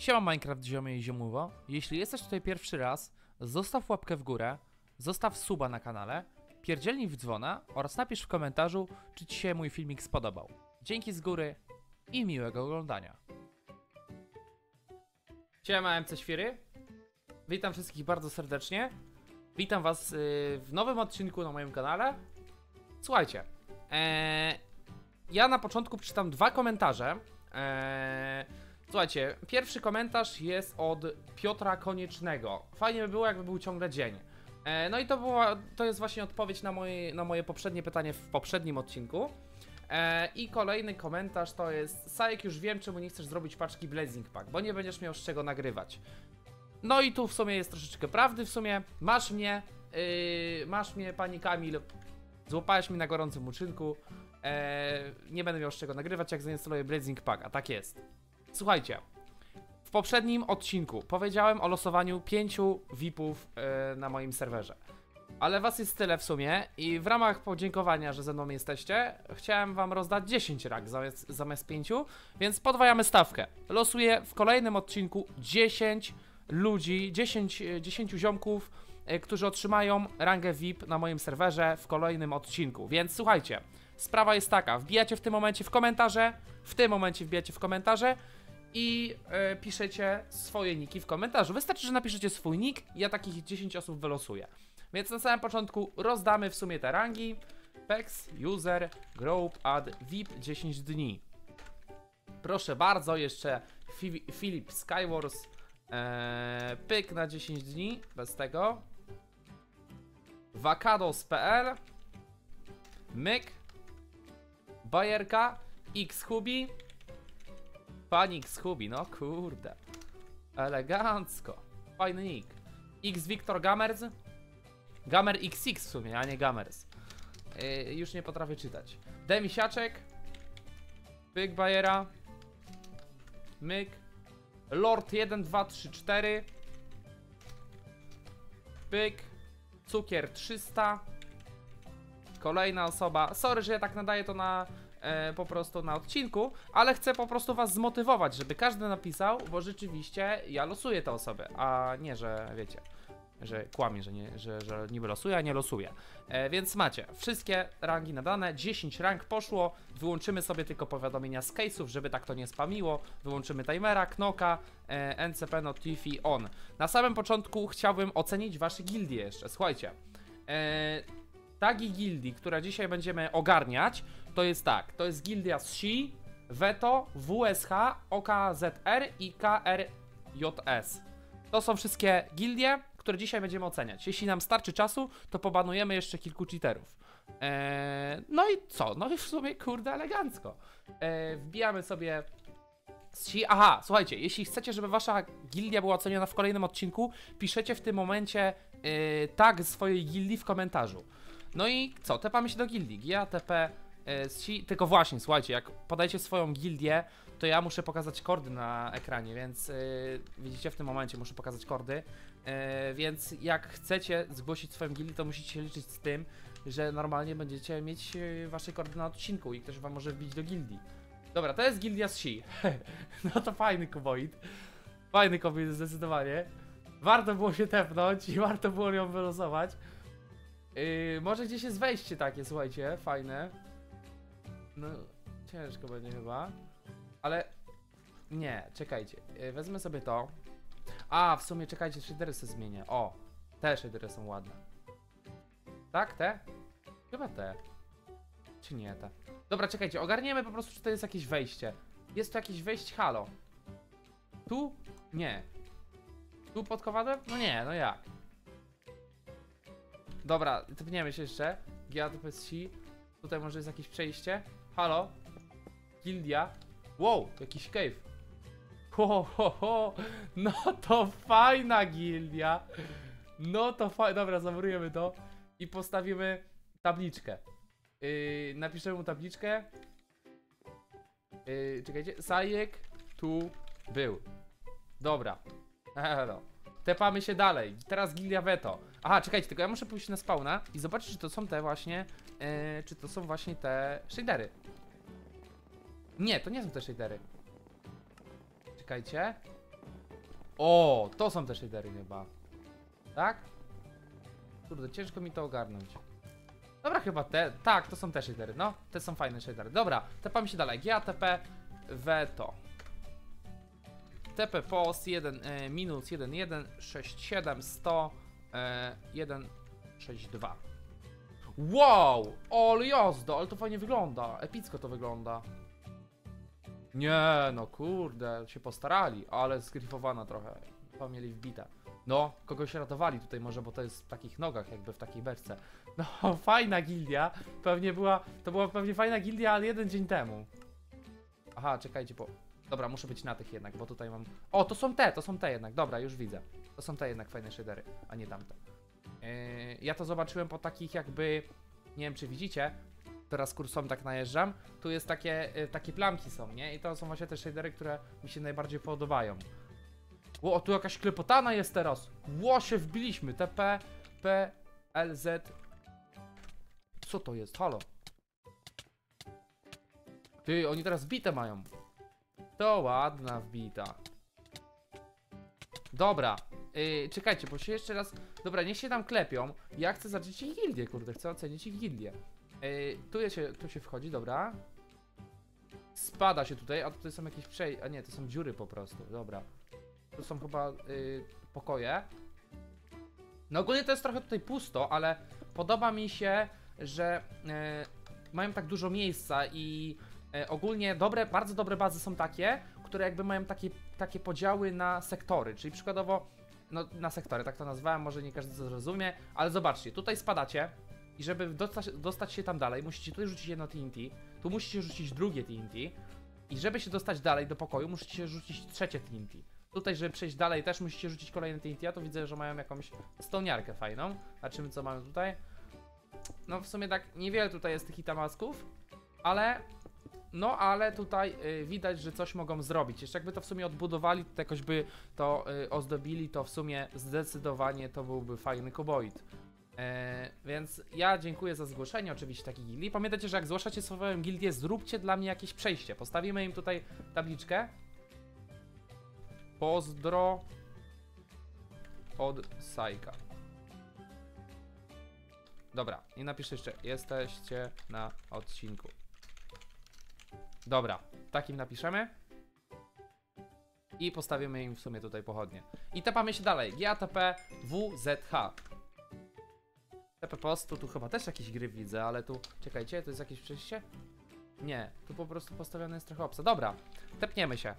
Siema Minecraft ziomy i ziomuwo. Jeśli jesteś tutaj pierwszy raz, zostaw łapkę w górę, zostaw suba na kanale, pierdzielnij w dzwona oraz napisz w komentarzu, czy ci się mój filmik spodobał. Dzięki z góry i miłego oglądania. Siema MC Świry. Witam wszystkich bardzo serdecznie. Witam was w nowym odcinku na moim kanale. Słuchajcie, ja na początku przeczytam dwa komentarze. Słuchajcie, pierwszy komentarz jest od Piotra Koniecznego. Fajnie by było, jakby był ciągle dzień. No i to jest właśnie odpowiedź na moje poprzednie pytanie w poprzednim odcinku. I kolejny komentarz to jest: Sajek, już wiem, czemu nie chcesz zrobić paczki Blazing Pack, bo nie będziesz miał z czego nagrywać. No i tu w sumie jest troszeczkę prawdy, w sumie masz mnie, pani Kamil, złapałeś mnie na gorącym uczynku. Nie będę miał z czego nagrywać, jak zainstaluję Blazing Pack, a tak jest. Słuchajcie, w poprzednim odcinku powiedziałem o losowaniu 5 VIP-ów na moim serwerze. Ale was jest tyle w sumie i w ramach podziękowania, że ze mną jesteście, chciałem wam rozdać 10 rank zamiast 5, więc podwajamy stawkę. Losuję w kolejnym odcinku 10 ludzi, 10 ziomków, którzy otrzymają rangę VIP na moim serwerze w kolejnym odcinku. Więc słuchajcie, sprawa jest taka, wbijacie w tym momencie w komentarze i piszecie swoje niki w komentarzu. Wystarczy, że napiszecie swój nick i ja takich 10 osób wylosuję. Więc na samym początku rozdamy w sumie te rangi. Pex, User, Group, Add, VIP 10 dni. Proszę bardzo, jeszcze Philip Skywars, pyk na 10 dni, bez tego. Wakados.pl, myk, Bajerka, X-Hubi, pani X-Hubi, no kurde, elegancko, fajny nick. X-Victor Gamers, Gamer XX w sumie, a nie Gamers. Już nie potrafię czytać. Demisiaczek, pyk Bajera, myk, Lord 1, 2, 3, 4, pyk, Cukier 300, kolejna osoba. Sorry, że ja tak nadaję to po prostu na odcinku, ale chcę po prostu was zmotywować, żeby każdy napisał, bo rzeczywiście ja losuję te osoby, a nie, że wiecie, że kłamie, że niby losuję, a nie losuję. Więc macie wszystkie rangi nadane, 10 rank poszło, wyłączymy sobie tylko powiadomienia z case'ów, żeby tak to nie spamiło, wyłączymy timera, knoka, NCP Notify on. Na samym początku chciałbym ocenić wasze gildie jeszcze, słuchajcie. Tagi gildii, które dzisiaj będziemy ogarniać, to jest tak, to jest gildia SI, Veto, WSH, OKZR i KRJS. To są wszystkie gildie, które dzisiaj będziemy oceniać. Jeśli nam starczy czasu, to pobanujemy jeszcze kilku cheaterów. No i co? No i w sumie kurde elegancko. Wbijamy sobie SI. Aha, słuchajcie, jeśli chcecie, żeby wasza gildia była oceniona w kolejnym odcinku, piszecie w tym momencie tag swojej gildii w komentarzu. No i co? Tepamy się do gildii. GIA, TP, SI. Tylko właśnie, słuchajcie, jak podajecie swoją gildię, to ja muszę pokazać kordy na ekranie, więc widzicie, w tym momencie muszę pokazać kordy. Więc jak chcecie zgłosić swoją gildię, to musicie się liczyć z tym, że normalnie będziecie mieć wasze kordy na odcinku i ktoś wam może wbić do gildii. Dobra, to jest gildia SI. No to fajny kuboid. Fajny kuboid zdecydowanie. Warto było się tepnąć i warto było ją wylosować. Może gdzieś jest wejście takie, słuchajcie, fajne. No, ciężko będzie chyba. Ale nie, czekajcie, wezmę sobie to. A, w sumie czekajcie, shadery sobie zmienię. O, te shadery są ładne. Tak, te? Chyba te. Czy nie te? Dobra, czekajcie, ogarniemy po prostu, czy to jest jakieś wejście. Jest tu jakieś wejście, halo. Tu? Nie. Tu pod kowadem? No nie, no jak? Dobra, typniemy się jeszcze. GATPSC. Tutaj może jest jakieś przejście. Halo? Gildia. Wow, jakiś cave. Ho, ho, ho. No to fajna gildia. No to fajna. Dobra, zamurujemy to i postawimy tabliczkę. Napiszemy mu tabliczkę. Czekajcie. Sajek tu był. Dobra. Hello. Tepamy się dalej. Teraz gildia Veto. Aha, czekajcie, tylko ja muszę pójść na spawna i zobaczyć, czy to są te właśnie. Czy to są właśnie te shadery. Nie, to nie są te shadery. Czekajcie. O, to są te shadery chyba. Tak? Kurde, ciężko mi to ogarnąć. Dobra, chyba te. Tak, to są te shadery. No, te są fajne shadery. Dobra, tepamy się dalej. GATP Veto. TP POS 1 minus 1 1 6 7 100 1 6 2. Wow! Ale jazda, ale to fajnie wygląda. Epicko to wygląda. Nie, no kurde, się postarali, ale zgryfowana trochę. Chyba mieli wbite. No, kogoś ratowali tutaj może, bo to jest w takich nogach, jakby w takiej beczce. No, fajna gildia. Pewnie była, to była pewnie fajna gildia, ale jeden dzień temu. Aha, czekajcie, bo... Dobra, muszę być na tych jednak, bo tutaj mam... O, to są te jednak, dobra, już widzę. To są te jednak fajne shadery, a nie tamte. Ja to zobaczyłem po takich jakby... Nie wiem, czy widzicie. Teraz kursem tak najeżdżam. Tu jest takie plamki są, nie? I to są właśnie te shadery, które mi się najbardziej podobają. O, tu jakaś klepotana jest teraz. Ło, się wbiliśmy. TP, P, L, Z. Co to jest? Halo. Ty, oni teraz wbite mają. To ładna wbita. Dobra. Czekajcie, bo się jeszcze raz... Dobra, niech się tam klepią. Ja chcę zacząć ich gildię, kurde. Chcę ocenić ich gildię. Tu się wchodzi, dobra. Spada się tutaj, a tutaj są jakieś a nie, to są dziury po prostu, dobra. Tu są chyba pokoje. No ogólnie to jest trochę tutaj pusto, ale podoba mi się, że mają tak dużo miejsca i ogólnie bardzo dobre bazy są takie, które jakby mają takie podziały na sektory, czyli przykładowo, no na sektory, tak to nazwałem, może nie każdy to zrozumie, ale zobaczcie, tutaj spadacie i żeby dostać się tam dalej, musicie tutaj rzucić jedno TNT, tu musicie rzucić drugie TNT i żeby się dostać dalej do pokoju, musicie rzucić trzecie TNT. Tutaj, żeby przejść dalej, też musicie rzucić kolejne TNT, a to widzę, że mają jakąś stoniarkę fajną. Zobaczymy, co mamy tutaj. No w sumie tak niewiele tutaj jest tych itamasków, ale... No, ale tutaj widać, że coś mogą zrobić. Jeszcze jakby to w sumie odbudowali, to jakoś by to ozdobili, to w sumie zdecydowanie to byłby fajny koboid. Więc ja dziękuję za zgłoszenie oczywiście takiej gildii. Pamiętajcie, że jak zgłaszacie swoją gildię, zróbcie dla mnie jakieś przejście. Postawimy im tutaj tabliczkę. Pozdro od Sajka. Dobra, i napiszę jeszcze, jesteście na odcinku. Dobra, takim napiszemy. I postawimy im w sumie tutaj pochodnie. I tepamy się dalej. GATP WZH. TP postu, tu chyba też jakiś gryf widzę, ale tu, czekajcie, to jest jakieś przejście? Nie, tu po prostu postawiony jest trochę obsa. Dobra, tepniemy się.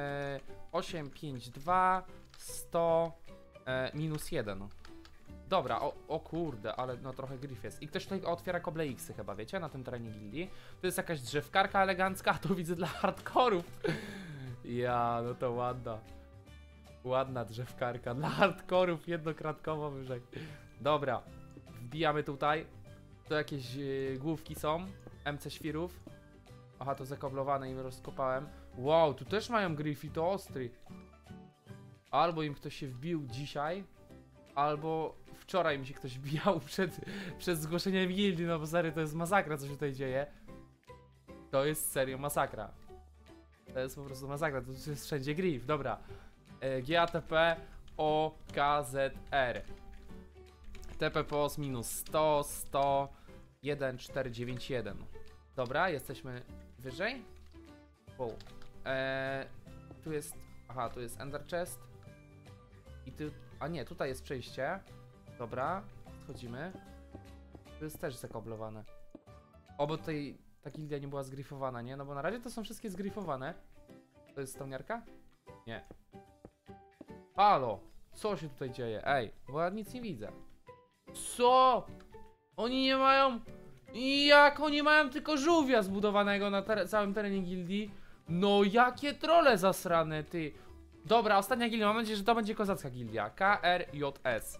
852 100 minus 1. Dobra, o kurde, ale no trochę gryf jest. I ktoś tutaj otwiera koble X chyba, wiecie, na tym terenie gildii. To jest jakaś drzewkarka elegancka, a tu widzę dla hardkorów. Ja, no to ładna. Ładna drzewkarka dla hardkorów, jednokratkowo wyżej. Dobra, wbijamy tutaj. Tu jakieś główki są, MC świrów. Aha, to zakoblowane im rozkopałem. Wow, tu też mają gryfi, to ostry. Albo im ktoś się wbił dzisiaj, albo wczoraj mi się ktoś wbijał przed zgłoszeniem gildii, no bo serio, to jest masakra, co się tutaj dzieje. To jest serio masakra. To jest po prostu masakra, to jest wszędzie grif, dobra. GATP OKZR. TP POS minus 100, 100, 1491. Dobra, jesteśmy wyżej. Wow. Tu jest... Aha, tu jest Ender Chest. I tu... A nie, tutaj jest przejście. Dobra, schodzimy. Tu jest też zakoblowane. O, bo tutaj ta gildia nie była zgrifowana, nie? No bo na razie to są wszystkie zgrifowane. To jest stoniarka? Nie. Halo! Co się tutaj dzieje? Ej, bo ja nic nie widzę. Co? Oni nie mają... Jak oni mają tylko żółwia zbudowanego na całym terenie gildii? No jakie trolle zasrane, ty. Dobra, ostatnia gildia, mam nadzieję, że to będzie kozacka gildia. KRJS.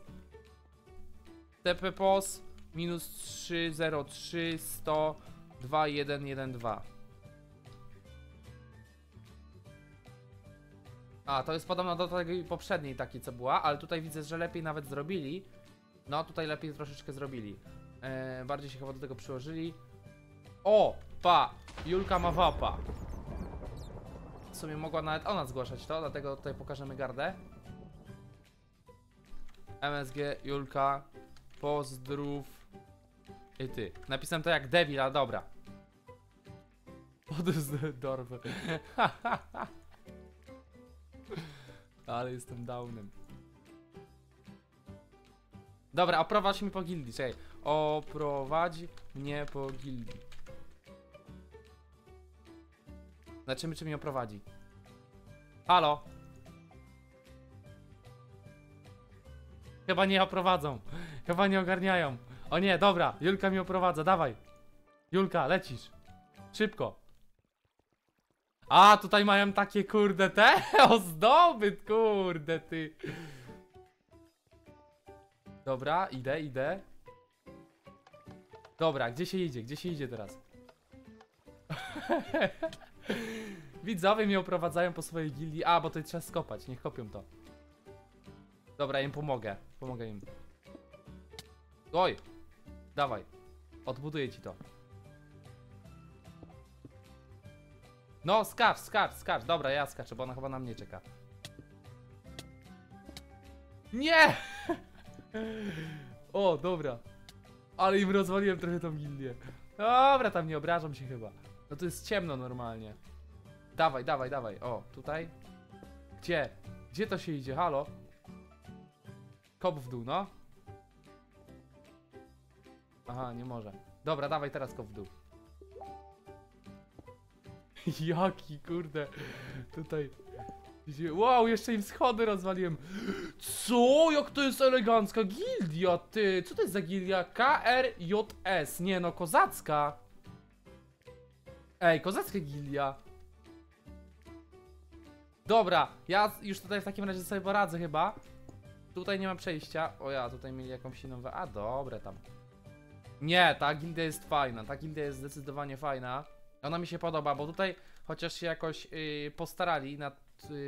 TP POS minus 303 100 2112. A, to jest podobno do tej poprzedniej takiej, co była, ale tutaj widzę, że lepiej nawet zrobili. No, tutaj lepiej troszeczkę zrobili. Bardziej się chyba do tego przyłożyli. O, pa! Julka ma wapa. sumie mogła nawet ona zgłaszać to, dlatego tutaj pokażemy gardę. MSG, Julka, pozdrów. I ty. Napisałem to jak debil, ale dobra. Dorf. Ale jestem downem. Dobra, oprowadź mnie po gildii, czekaj. Oprowadź mnie po gildii. Zobaczymy, czy mnie oprowadzi. Halo? Chyba nie oprowadzą. Chyba nie ogarniają. O nie, dobra, Julka mnie oprowadza, dawaj. Julka, lecisz. Szybko. A, tutaj mają takie kurde te ozdoby, kurde ty. Dobra, idę. Dobra, gdzie się idzie teraz? Widzowie mnie oprowadzają po swojej gildii. A, bo to trzeba skopać, niech kopią to. Dobra, ja im pomogę im. Oj, dawaj, odbuduję ci to. No, skacz, dobra, ja skaczę, bo ona chyba na mnie czeka. Nie! O, dobra. Ale im rozwaliłem trochę tą gildię. Dobra, tam nie obrażam się chyba. No to jest ciemno normalnie. Dawaj, o, tutaj. Gdzie? Gdzie to się idzie, halo? Kop w dół, no. Aha, nie może. Dobra, dawaj teraz kop w dół. Jaki, kurde. Tutaj. Wow, jeszcze im schody rozwaliłem. Co? Jak to jest elegancka gildia, ty? Co to jest za gildia? KRJS. Nie no, kozacka. Ej, kozacka gildia. Dobra, ja już tutaj w takim razie sobie poradzę chyba. Tutaj nie ma przejścia. O ja, tutaj mieli jakąś inną... A, dobre tam. Nie, ta gildia jest fajna. Ta gildia jest zdecydowanie fajna. Ona mi się podoba, bo tutaj chociaż się jakoś postarali nad...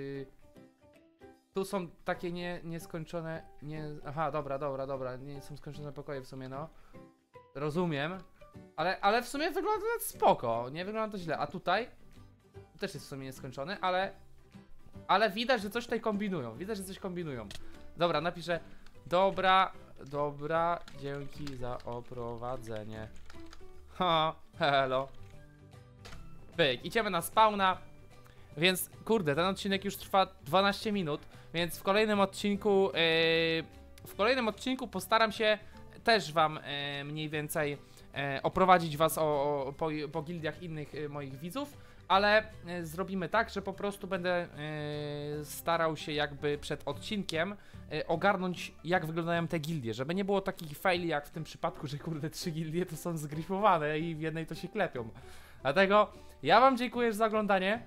Tu są takie nieskończone... Aha, dobra. Nie są skończone pokoje w sumie, no. Rozumiem. Ale w sumie wygląda to spoko. Nie wygląda to źle. A tutaj? Też jest w sumie nieskończony, ale widać, że coś tutaj kombinują. Dobra, napiszę. Dobra, dzięki za oprowadzenie. Ha, hello. Pyk, idziemy na spawna. Więc, kurde, ten odcinek już trwa 12 minut, więc w kolejnym odcinku postaram się też wam mniej więcej oprowadzić was po gildiach innych moich widzów, ale zrobimy tak, że po prostu będę starał się jakby przed odcinkiem ogarnąć, jak wyglądają te gildie, żeby nie było takich faili jak w tym przypadku, że kurde 3 gildie to są zgrifowane i w jednej to się klepią. Dlatego ja wam dziękuję za oglądanie.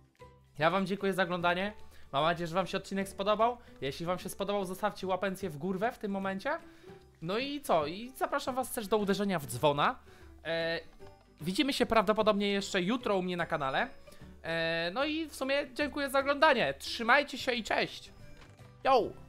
Mam nadzieję, że wam się odcinek spodobał. Jeśli wam się spodobał, zostawcie łapencję w górę w tym momencie. No i co? I zapraszam was też do uderzenia w dzwona. Widzimy się prawdopodobnie jeszcze jutro u mnie na kanale. No i w sumie dziękuję za oglądanie. Trzymajcie się i cześć! Yo!